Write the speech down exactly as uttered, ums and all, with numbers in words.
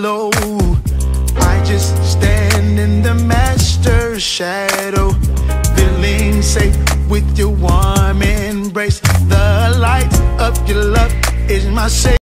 follow. I just stand in the master's shadow, feeling safe with your warm embrace. The light of your love is my safe.